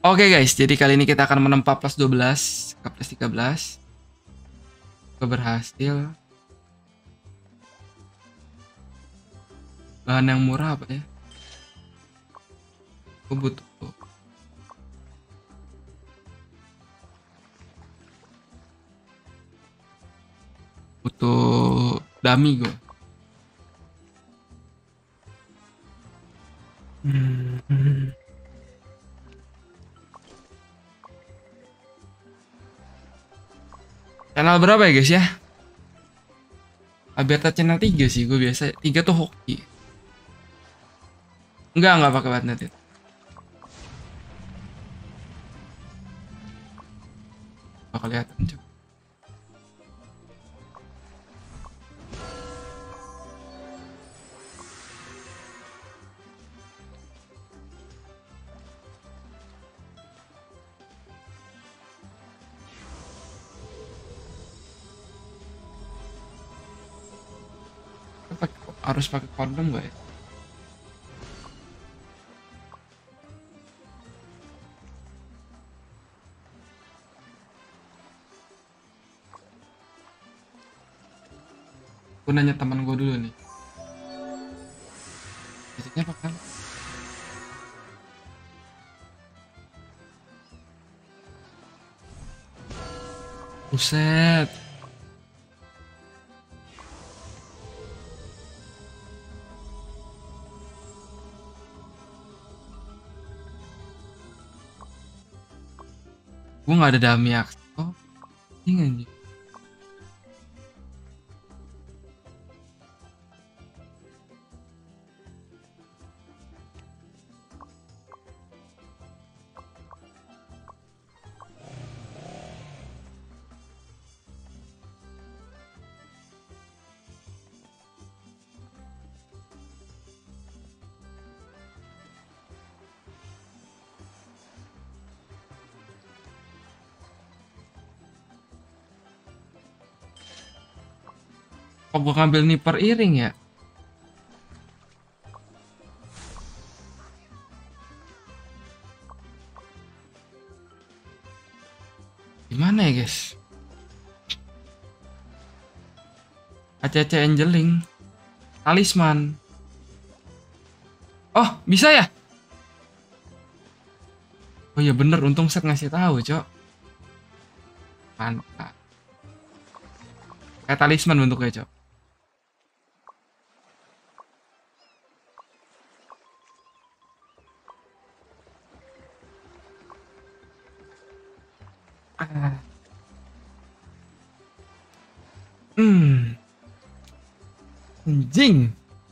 Oke guys, jadi kali ini kita akan menempa plus 12 ke plus 13. Kita berhasil. Bahan yang murah apa ya? Aku butuh dummy gue. Channel berapa ya guys ya? Aberta channel 3 sih, gue biasa 3 tuh hoki. Enggak pakai Batnet itu. Gak kelihatan coba. Harus pakai kondom gak ya? Gue nanya teman gue dulu nih. Biasanya apa kan? Buset. Gue gak ada dummy aksi. Oh, ini anjing. Kok gue ngambil nipper iring ya? Gimana ya guys? ACC Angeling Talisman. Oh bisa ya? Oh iya bener, untung set ngasih tahu cok. Mantap. Kayak talisman bentuknya cok. Anjing.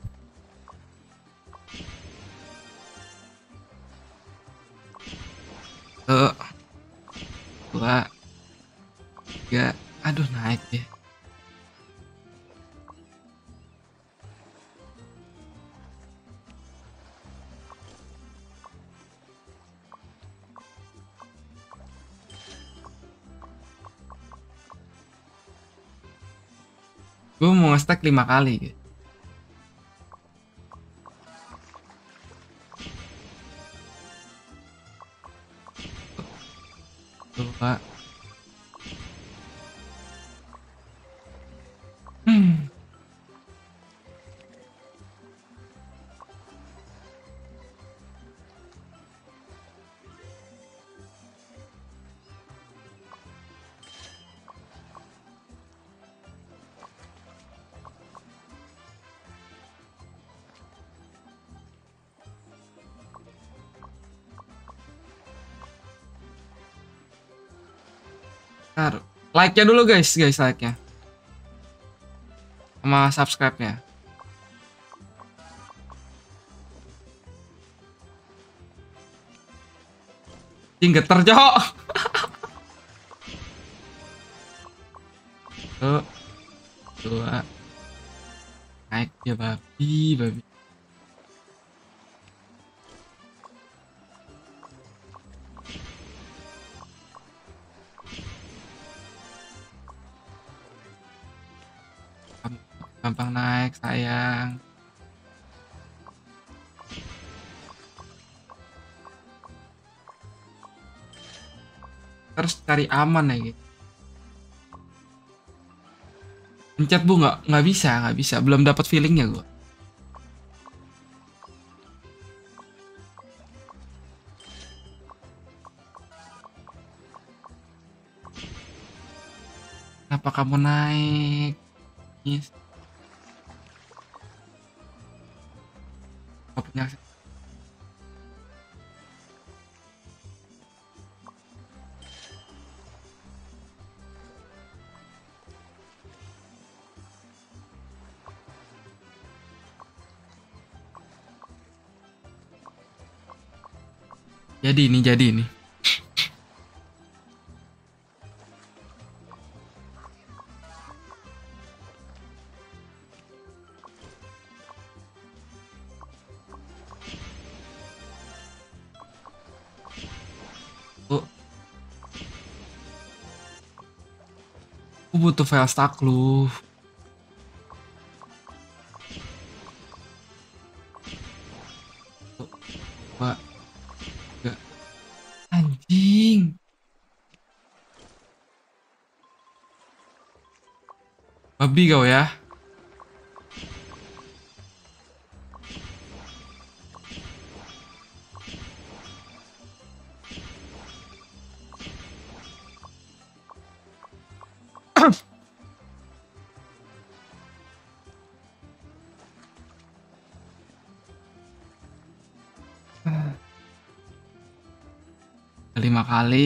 Dua, tiga, aduh naik deh. Gue mau nge-stack 5 kali gitu. Dua. Taruh. Like-nya dulu guys, like-nya. Sama subscribe-nya. Geter cok. Tuh. Dua. Naik ya babi. Gampang naik sayang. Harus cari aman ya gitu. Pencet bu, nggak bisa, nggak bisa. Belum dapat feelingnya gue. Kenapa kamu naik? Yes. Gak punya akses. Jadi ini. Oh, aku butuh file stack lu. Tuh, dua, tiga. Anjing. Babi kau ya. Lima kali.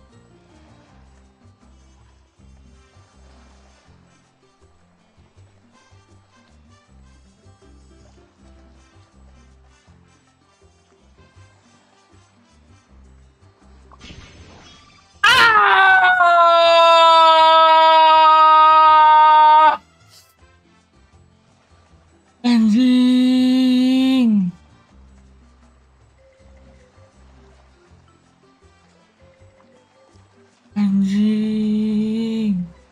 Ah! Anjing. Anjing.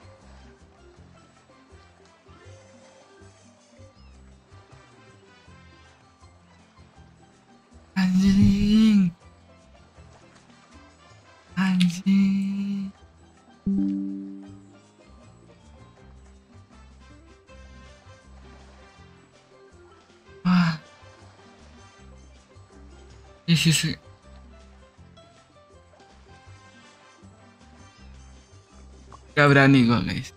Anjing. Anjing. Wah, isi gak berani gua, guys.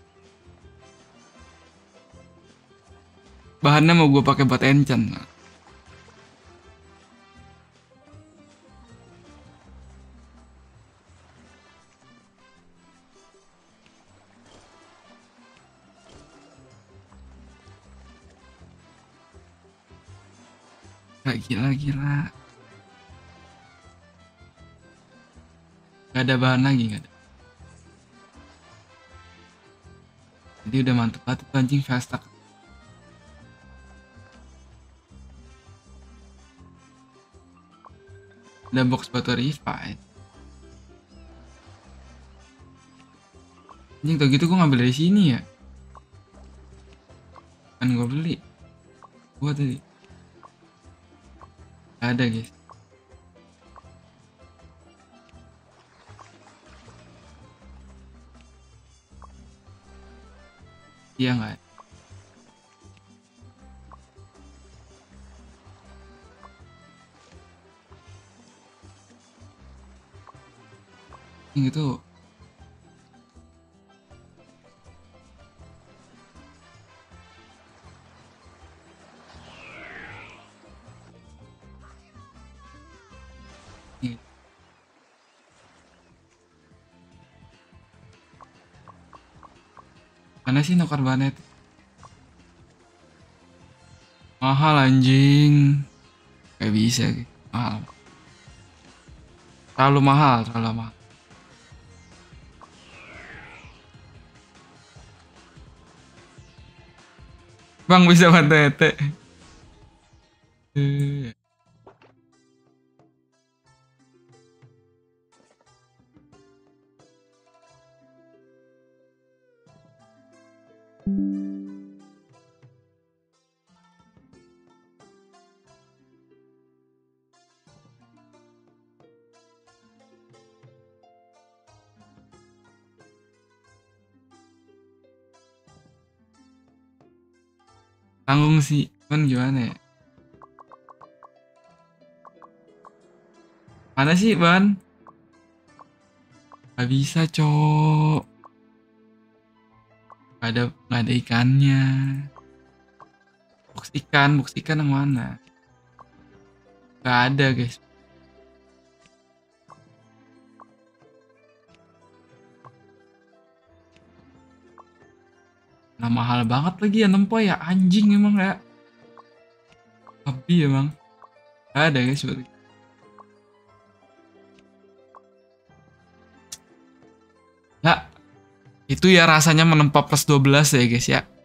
Bahannya mau gue pakai buat enchant. Gak gila. Gak ada bahan lagi, gak ada. Jadi udah mantep banget tuh anjing fast stack. Ada box batu revive. Anjing tau gitu gue ngambil dari sini ya. Kan gue beli. Gua tadi. Gak ada, guys. Iya nggak? Yang itu ini. Mana sih nukar bahannya itu? Mahal anjing. Gak bisa, guys. Mahal. Terlalu mahal. Bang bisa bantu ete. Tanggung sih, cuman gimana ya? Mana sih, Ban? Gak bisa, cok. Gak ada ikannya. Box ikan yang mana? Gak ada, guys. Nah, mahal banget lagi ya nempo ya. Anjing emang ya. Tapi emang. Gak ada, guys. Nah, itu ya rasanya menempa plus 12 ya, guys ya.